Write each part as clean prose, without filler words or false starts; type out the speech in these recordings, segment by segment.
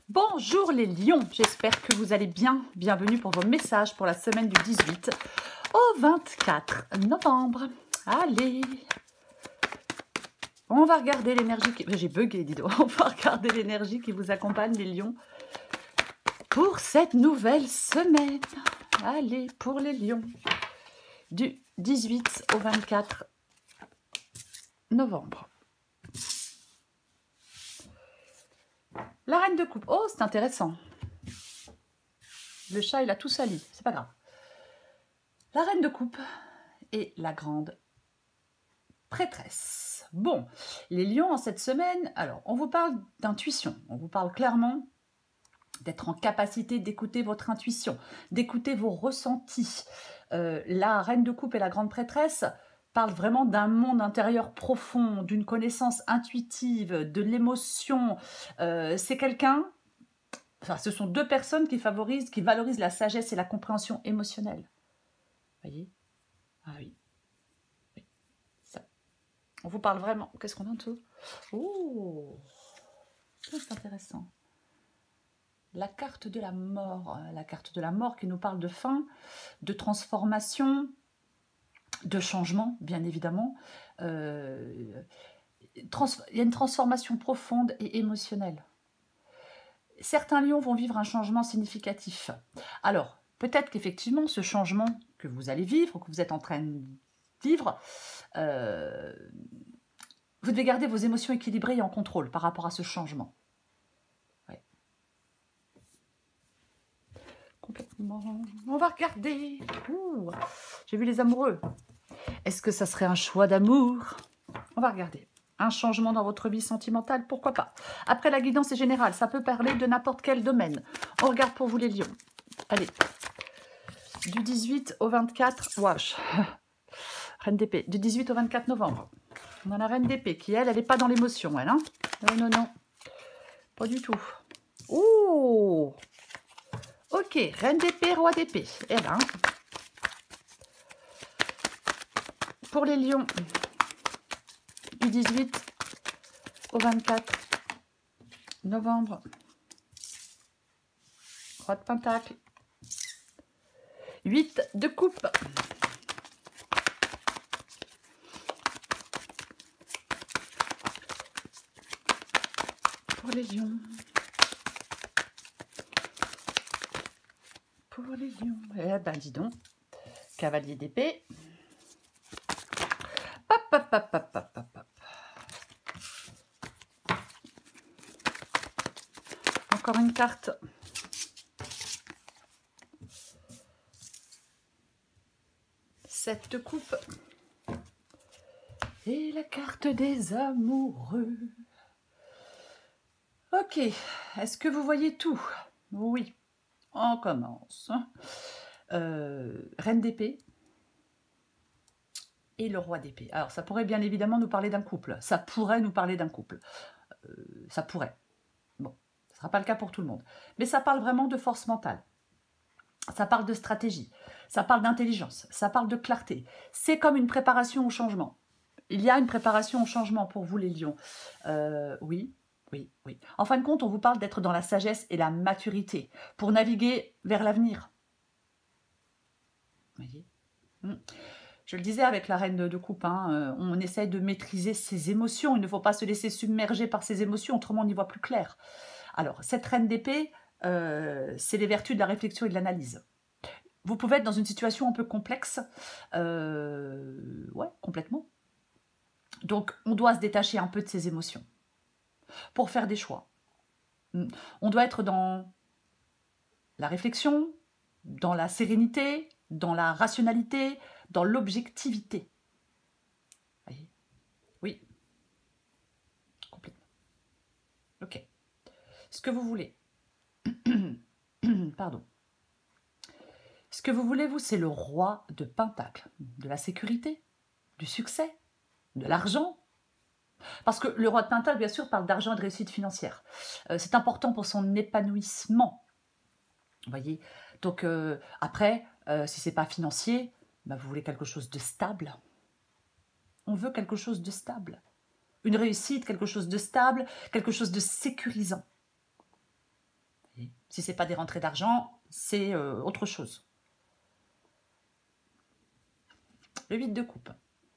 Bonjour les lions, j'espère que vous allez bien. Bienvenue pour vos messages pour la semaine du 18 au 24 novembre. Allez, on va regarder l'énergie qui... J'ai bugué, dis donc. On va regarder l'énergie qui vous accompagne les lions pour cette nouvelle semaine. Allez, pour les lions du 18 au 24 novembre. La reine de coupe. Oh, c'est intéressant. Le chat, il a tout sali. C'est pas grave. La reine de coupe et la grande prêtresse. Bon, les lions en cette semaine, alors, on vous parle d'intuition. On vous parle clairement d'être en capacité d'écouter votre intuition, d'écouter vos ressentis. La reine de coupe et la grande prêtresse parlent vraiment d'un monde intérieur profond, d'une connaissance intuitive, de l'émotion. C'est quelqu'un... Enfin, ce sont deux personnes qui valorisent la sagesse et la compréhension émotionnelle. Voyez? Ah oui. Oui. Ça. On vous parle vraiment. Qu'est-ce qu'on a en dessous? Oh, c'est intéressant. La carte de la mort. La carte de la mort qui nous parle de fin, de transformation, de changement, bien évidemment. Il y a une transformation profonde et émotionnelle. Certains lions vont vivre un changement significatif. Alors, peut-être qu'effectivement, ce changement que vous allez vivre, que vous êtes en train de vivre, vous devez garder vos émotions équilibrées et en contrôle par rapport à ce changement. Ouais. Complètement. On va regarder. J'ai vu les amoureux. Est-ce que ça serait un choix d'amour? On va regarder. Un changement dans votre vie sentimentale, pourquoi pas. Après, la guidance est générale, ça peut parler de n'importe quel domaine. On regarde pour vous les lions. Allez, du 18 au 24, wesh, reine d'épée, du 18 au 24 novembre. On a la reine d'épée qui, elle n'est pas dans l'émotion, elle. Hein, non, non, pas du tout. Oh, ok, reine d'épée, roi d'épée. Elle, hein. Pour les lions, du 18 au 24 novembre. Roi de pentacle. 8 de coupe. Pour les lions. Pour les lions. Eh ben, dis donc. Cavalier d'épée. Hop, hop, hop, hop, hop, hop, hop. Encore une carte. Sept de coupe. Et la carte des amoureux. Ok. Est-ce que vous voyez tout? Oui. On commence. Reine d'épée. Et le roi d'épée. Alors, ça pourrait bien évidemment nous parler d'un couple. Ça pourrait nous parler d'un couple. Ça pourrait. Bon, ce ne sera pas le cas pour tout le monde. Mais ça parle vraiment de force mentale. Ça parle de stratégie. Ça parle d'intelligence. Ça parle de clarté. C'est comme une préparation au changement. Il y a une préparation au changement pour vous, les lions. Oui, oui, oui. En fin de compte, on vous parle d'être dans la sagesse et la maturité pour naviguer vers l'avenir. Vous voyez? Je le disais avec la reine de coupe, hein, on essaie de maîtriser ses émotions. Il ne faut pas se laisser submerger par ses émotions, autrement on y voit plus clair. Alors, cette reine d'épée, c'est les vertus de la réflexion et de l'analyse. Vous pouvez être dans une situation un peu complexe. Ouais, complètement. Donc, on doit se détacher un peu de ses émotions pour faire des choix. On doit être dans la réflexion, dans la sérénité, dans la rationalité, dans l'objectivité. Oui. Complètement. Ok. Ce que vous voulez. Pardon. Ce que vous voulez, vous, c'est le roi de pentacle. De la sécurité, du succès, de l'argent. Parce que le roi de pentacle, bien sûr, parle d'argent et de réussite financière. C'est important pour son épanouissement. Vous voyez? Donc, après, si ce n'est pas financier, bah, vous voulez quelque chose de stable. On veut quelque chose de stable. Une réussite, quelque chose de stable, quelque chose de sécurisant. Et si ce n'est pas des rentrées d'argent, c'est autre chose. Le 8 de coupe.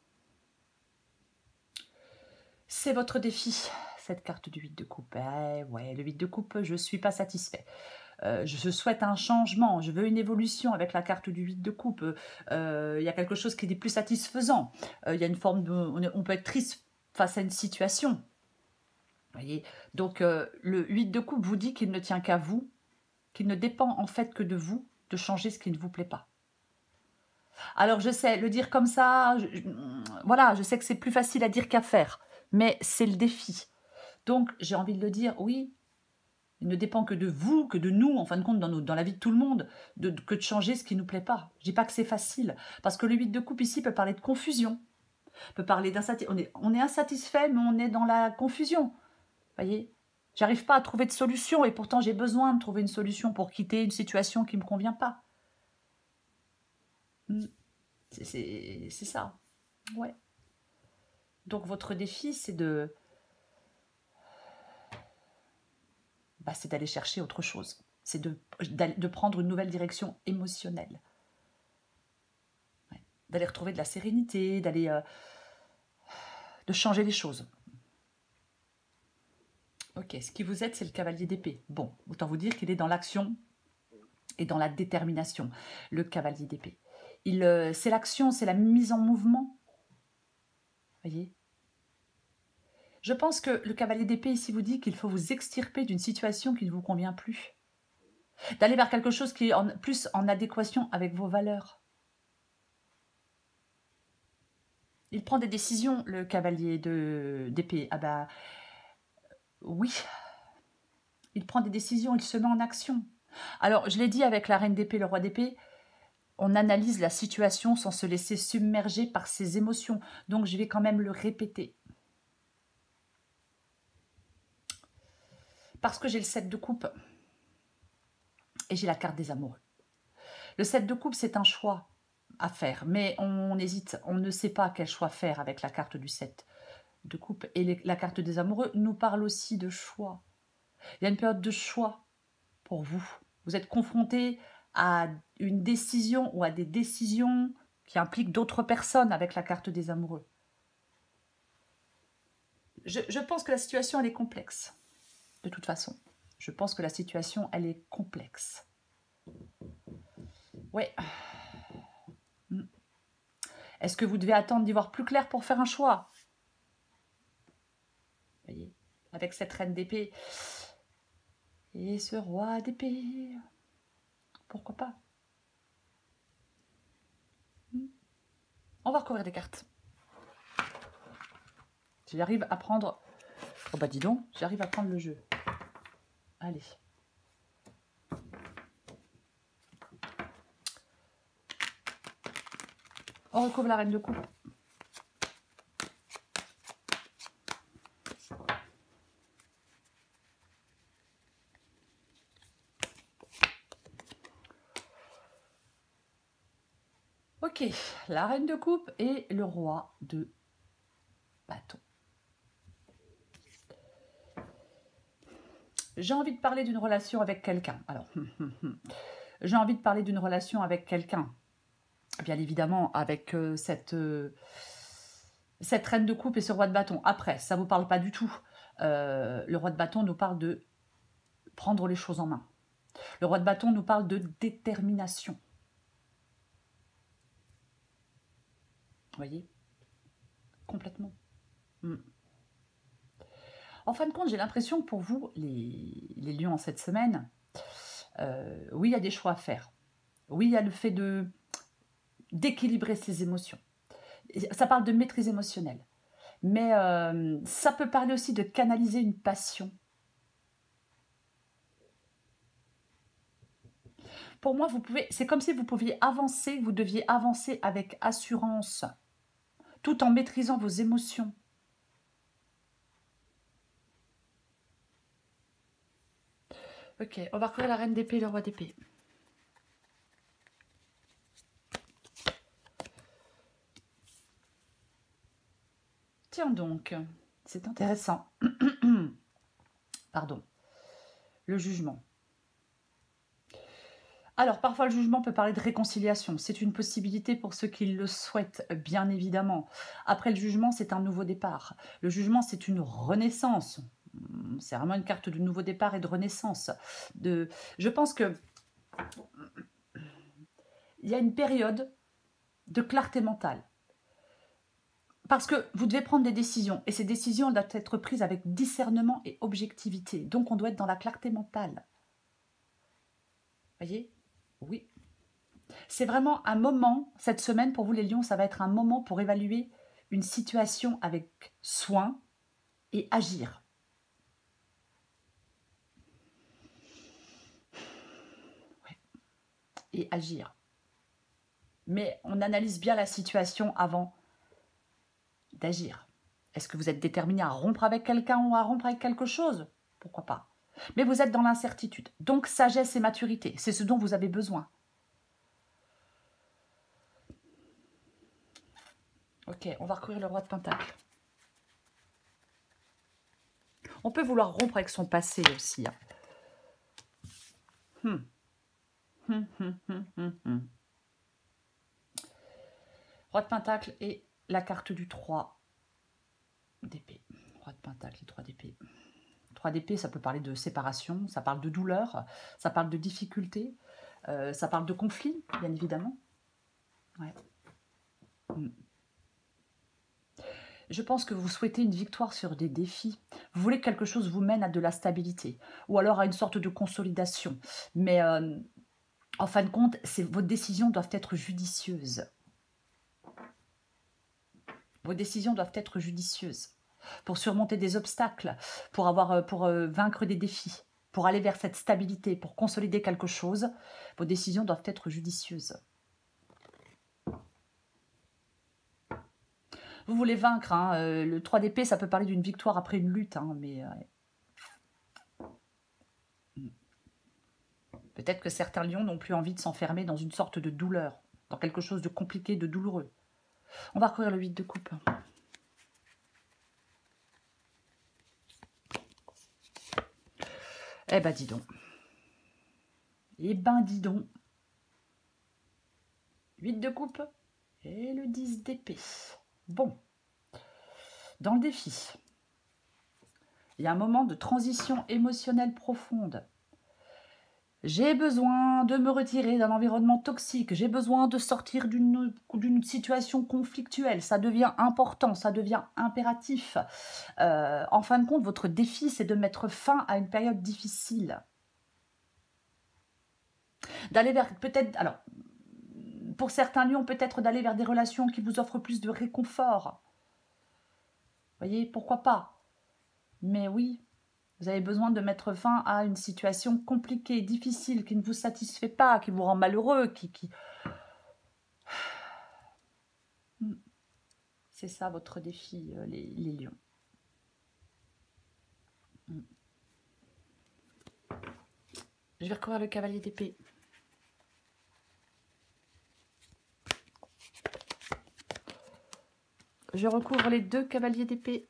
C'est votre défi, cette carte du 8 de coupe. Ouais, le 8 de coupe, je ne suis pas satisfait. Je souhaite un changement, je veux une évolution avec la carte du 8 de coupe. Il y a quelque chose qui est plus satisfaisant. Il y a une forme de... On peut être triste face à une situation. Voyez, donc le 8 de coupe vous dit qu'il ne tient qu'à vous, qu'il ne dépend en fait que de vous de changer ce qui ne vous plaît pas. Alors je sais, le dire comme ça, voilà, je sais que c'est plus facile à dire qu'à faire, mais c'est le défi. Donc j'ai envie de le dire, oui, il ne dépend que de vous, que de nous, en fin de compte, dans la vie de tout le monde, que de changer ce qui ne nous plaît pas. Je ne dis pas que c'est facile, parce que le 8 de coupe ici peut parler de confusion, peut parler d'insatisfaction. On est insatisfait, mais on est dans la confusion. Voyez, j'arrive pas à trouver de solution et pourtant j'ai besoin de trouver une solution pour quitter une situation qui ne me convient pas. C'est ça. Ouais. Donc votre défi, c'est c'est d'aller chercher autre chose. C'est de prendre une nouvelle direction émotionnelle. Ouais. D'aller retrouver de la sérénité, de changer les choses. Ok, ce qui vous aide, c'est le cavalier d'épée. Bon, autant vous dire qu'il est dans l'action et dans la détermination, le cavalier d'épée. C'est l'action, c'est la mise en mouvement. Voyez ? Je pense que le cavalier d'épée ici vous dit qu'il faut vous extirper d'une situation qui ne vous convient plus. D'aller vers quelque chose qui est plus en adéquation avec vos valeurs. Il prend des décisions, le cavalier d'épée. Ah bah, oui. Il prend des décisions, il se met en action. Alors, je l'ai dit avec la reine d'épée, le roi d'épée, on analyse la situation sans se laisser submerger par ses émotions. Donc, je vais quand même le répéter. Parce que j'ai le 7 de coupe et j'ai la carte des amoureux. Le 7 de coupe, c'est un choix à faire, mais on hésite, on ne sait pas quel choix faire avec la carte du 7 de coupe. Et la carte des amoureux nous parle aussi de choix. Il y a une période de choix pour vous. Vous êtes confronté à une décision ou à des décisions qui impliquent d'autres personnes avec la carte des amoureux. Je pense que la situation, elle est complexe. De toute façon, je pense que la situation, elle est complexe. Ouais. Est-ce que vous devez attendre d'y voir plus clair pour faire un choix? Vous voyez, avec cette reine d'épée et ce roi d'épée, pourquoi pas? On va recouvrir des cartes. J'arrive à prendre... Oh bah dis donc, j'arrive à prendre le jeu. Allez. On recouvre la reine de coupe. Ok, la reine de coupe et le roi de bâton. J'ai envie de parler d'une relation avec quelqu'un. Alors, j'ai envie de parler d'une relation avec quelqu'un. Bien évidemment, avec cette reine de coupe et ce roi de bâton. Après, ça ne vous parle pas du tout. Le roi de bâton nous parle de prendre les choses en main. Le roi de bâton nous parle de détermination. Vous voyez? Complètement. En fin de compte, j'ai l'impression que pour vous, les lions en cette semaine, oui, il y a des choix à faire. Oui, il y a le fait d'équilibrer ses émotions. Ça parle de maîtrise émotionnelle. Mais ça peut parler aussi de canaliser une passion. Pour moi, c'est comme si vous pouviez avancer, vous deviez avancer avec assurance, tout en maîtrisant vos émotions. Ok, on va recouvrir la reine d'épée et le roi d'épée. Tiens donc, c'est intéressant. Pardon. Le jugement. Alors, parfois, le jugement peut parler de réconciliation. C'est une possibilité pour ceux qui le souhaitent, bien évidemment. Après le jugement, c'est un nouveau départ. Le jugement, c'est une renaissance. C'est vraiment une carte de nouveau départ et de renaissance. Je pense que il y a une période de clarté mentale. Parce que vous devez prendre des décisions. Et ces décisions doivent être prises avec discernement et objectivité. Donc, on doit être dans la clarté mentale. Voyez? Oui. C'est vraiment un moment, cette semaine, pour vous les lions, ça va être un moment pour évaluer une situation avec soin et agir. Ouais. Et agir. Mais on analyse bien la situation avant d'agir. Est-ce que vous êtes déterminé à rompre avec quelqu'un ou à rompre avec quelque chose? Pourquoi pas? Mais vous êtes dans l'incertitude. Donc, sagesse et maturité, c'est ce dont vous avez besoin. Ok, on va recourir le roi de Pentacle. On peut vouloir rompre avec son passé aussi. Roi de Pentacle et la carte du 3 d'épée. Roi de Pentacle et 3 d'épée. 3 d'épée, ça peut parler de séparation, ça parle de douleur, ça parle de difficulté, ça parle de conflit, bien évidemment. Ouais. Je pense que vous souhaitez une victoire sur des défis. Vous voulez que quelque chose vous mène à de la stabilité ou alors à une sorte de consolidation. Mais en fin de compte, vos décisions doivent être judicieuses. Vos décisions doivent être judicieuses pour surmonter des obstacles, pour vaincre des défis, pour aller vers cette stabilité, pour consolider quelque chose. Vos décisions doivent être judicieuses. Vous voulez vaincre, hein, le 3 d'épée, ça peut parler d'une victoire après une lutte, hein, mais peut-être que certains lions n'ont plus envie de s'enfermer dans une sorte de douleur, dans quelque chose de compliqué, de douloureux. On va recourir le 8 de coupe. Eh ben dis donc. Eh ben dis donc. 8 de coupe et le 10 d'épée. Bon. Dans le défi, il y a un moment de transition émotionnelle profonde. J'ai besoin de me retirer d'un environnement toxique. J'ai besoin de sortir d'une situation conflictuelle. Ça devient important, ça devient impératif. En fin de compte, votre défi, c'est de mettre fin à une période difficile. D'aller vers, peut-être, alors, pour certains lions, peut-être d'aller vers des relations qui vous offrent plus de réconfort. Vous voyez, pourquoi pas? Mais oui, vous avez besoin de mettre fin à une situation compliquée, difficile, qui ne vous satisfait pas, qui vous rend malheureux, C'est ça votre défi, les lions. Je vais recourir le cavalier d'épée. Je recouvre les 2 cavaliers d'épée.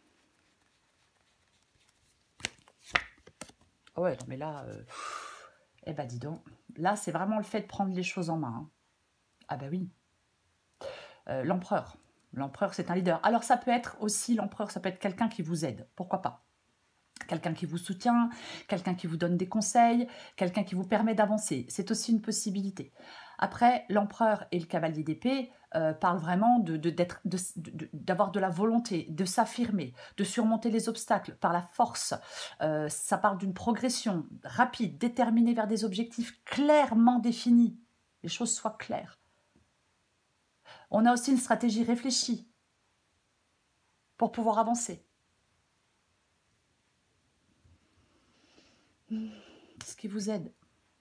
Ouais, non mais là, eh ben dis donc, là c'est vraiment le fait de prendre les choses en main. Hein. Ah bah oui. L'empereur. L'empereur, c'est un leader. Alors ça peut être aussi, l'empereur, ça peut être quelqu'un qui vous aide. Pourquoi pas? Quelqu'un qui vous soutient, quelqu'un qui vous donne des conseils, quelqu'un qui vous permet d'avancer. C'est aussi une possibilité. Après, l'empereur et le cavalier d'épée parlent vraiment d'avoir de la volonté, de s'affirmer, de surmonter les obstacles par la force. Ça parle d'une progression rapide, déterminée vers des objectifs clairement définis. Les choses soient claires. On a aussi une stratégie réfléchie pour pouvoir avancer. Ce qui vous aide.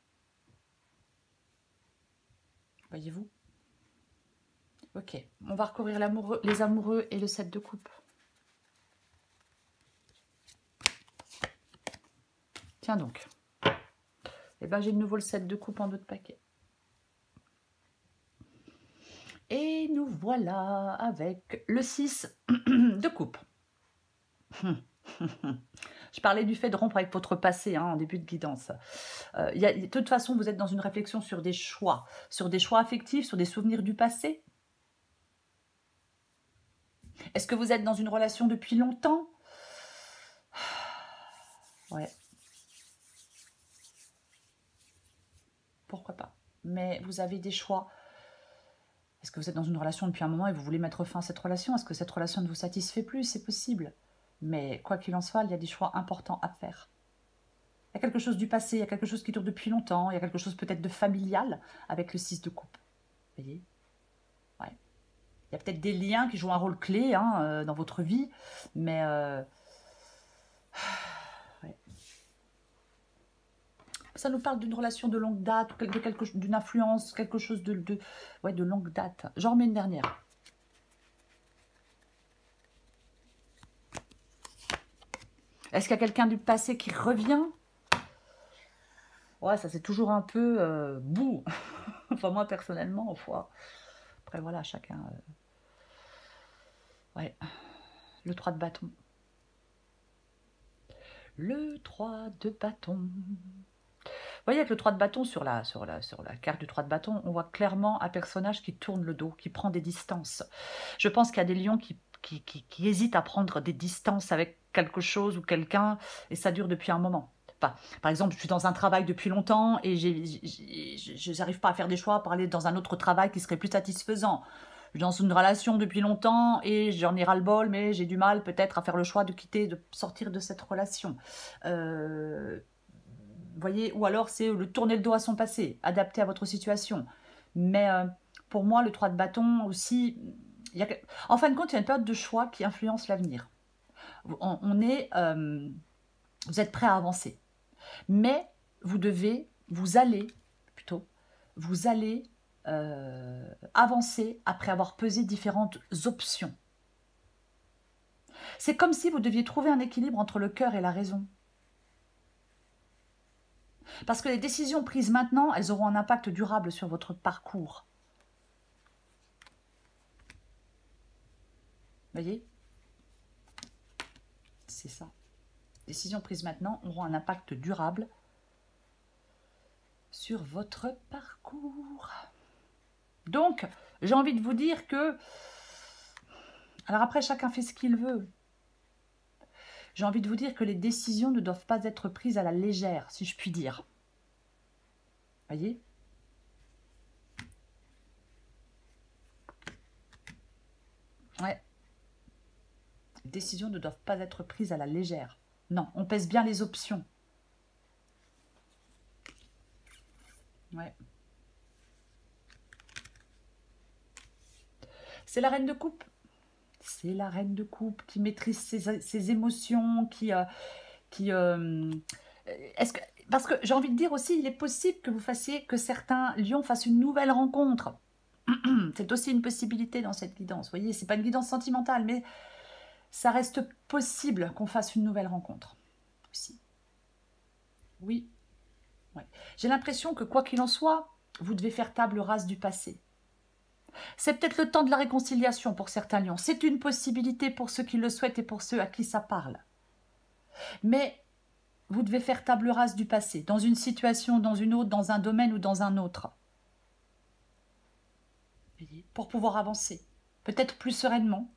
Voyez-vous? Ok, on va recourir les amoureux et le 7 de coupe. Tiens donc. Eh ben, j'ai de nouveau le 7 de coupe en 2 de paquet. Et nous voilà avec le 6 de coupe. Je parlais du fait de rompre avec votre passé en début de guidance. De toute façon, vous êtes dans une réflexion sur des choix affectifs, sur des souvenirs du passé. Est-ce que vous êtes dans une relation depuis longtemps? Ouais. Pourquoi pas? Mais vous avez des choix. Est-ce que vous êtes dans une relation depuis un moment et vous voulez mettre fin à cette relation? Est-ce que cette relation ne vous satisfait plus? C'est possible. Mais quoi qu'il en soit, il y a des choix importants à faire. Il y a quelque chose du passé, il y a quelque chose qui dure depuis longtemps, il y a quelque chose peut-être de familial avec le 6 de coupe. Vous voyez? Ouais. Il y a peut-être des liens qui jouent un rôle clé dans votre vie, mais ouais. Ça nous parle d'une relation de longue date, d'une influence, quelque chose de longue date. J'en remets une dernière. Est-ce qu'il y a quelqu'un du passé qui revient? Ouais, ça c'est toujours un peu boue. Enfin, moi personnellement, après voilà, chacun. Ouais. Le 3 de bâton. Le 3 de bâton. Vous voyez, avec le 3 de bâton, sur la carte du 3 de bâton, on voit clairement un personnage qui tourne le dos, qui prend des distances. Je pense qu'il y a des lions qui hésitent à prendre des distances avec quelque chose ou quelqu'un, et ça dure depuis un moment. Par exemple, je suis dans un travail depuis longtemps et je n'arrive pas à faire des choix pour aller dans un autre travail qui serait plus satisfaisant. Je suis dans une relation depuis longtemps et j'en ai ras-le-bol, mais j'ai du mal peut-être à faire le choix de quitter, de sortir de cette relation. Vous voyez, ou alors c'est le tourner le dos à son passé, adapté à votre situation. Mais pour moi, le 3 de bâton aussi, en fin de compte, il y a une période de choix qui influence l'avenir. Vous êtes prêt à avancer. Mais vous allez avancer après avoir pesé différentes options. C'est comme si vous deviez trouver un équilibre entre le cœur et la raison. Parce que les décisions prises maintenant, elles auront un impact durable sur votre parcours. Vous voyez? C'est ça. Les décisions prises maintenant auront un impact durable sur votre parcours. Donc, j'ai envie de vous dire que... Alors après, chacun fait ce qu'il veut. J'ai envie de vous dire que les décisions ne doivent pas être prises à la légère, si je puis dire. Voyez? Ouais. Les décisions ne doivent pas être prises à la légère. Non, on pèse bien les options. Ouais. C'est la reine de coupe. C'est la reine de coupe qui maîtrise ses émotions, parce que j'ai envie de dire aussi, il est possible que certains lions fassent une nouvelle rencontre. C'est aussi une possibilité dans cette guidance. Vous voyez, c'est pas une guidance sentimentale, mais ça reste possible qu'on fasse une nouvelle rencontre aussi. Oui. Ouais. J'ai l'impression que quoi qu'il en soit, vous devez faire table rase du passé. C'est peut-être le temps de la réconciliation pour certains lions. C'est une possibilité pour ceux qui le souhaitent et pour ceux à qui ça parle. Mais vous devez faire table rase du passé, dans une situation, dans une autre, dans un domaine ou dans un autre. Pour pouvoir avancer. Peut-être plus sereinement.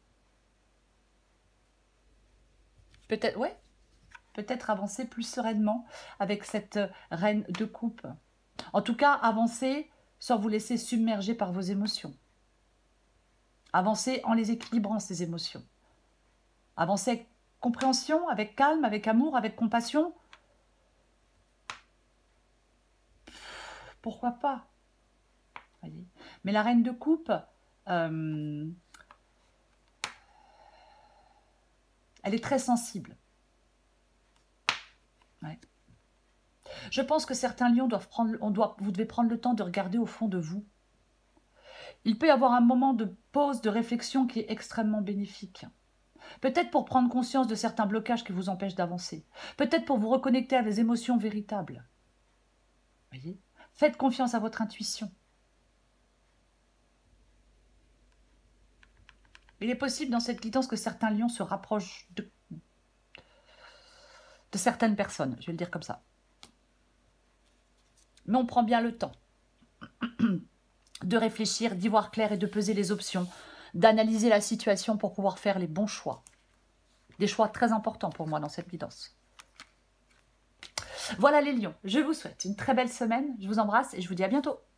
Peut-être, ouais. Peut-être avancer plus sereinement avec cette reine de coupe. En tout cas, avancer sans vous laisser submerger par vos émotions. Avancer en les équilibrant, ces émotions. Avancer avec compréhension, avec calme, avec amour, avec compassion. Pourquoi pas? Voyez. Mais la reine de coupe, elle est très sensible. Ouais. Je pense que certains lions vous devez prendre le temps de regarder au fond de vous. Il peut y avoir un moment de pause, de réflexion qui est extrêmement bénéfique. Peut-être pour prendre conscience de certains blocages qui vous empêchent d'avancer. Peut-être pour vous reconnecter à vos émotions véritables. Voyez ? Faites confiance à votre intuition. Il est possible dans cette guidance que certains lions se rapprochent de certaines personnes, je vais le dire comme ça. Mais on prend bien le temps de réfléchir, d'y voir clair et de peser les options, d'analyser la situation pour pouvoir faire les bons choix. Des choix très importants pour moi dans cette guidance. Voilà les lions, je vous souhaite une très belle semaine, je vous embrasse et je vous dis à bientôt.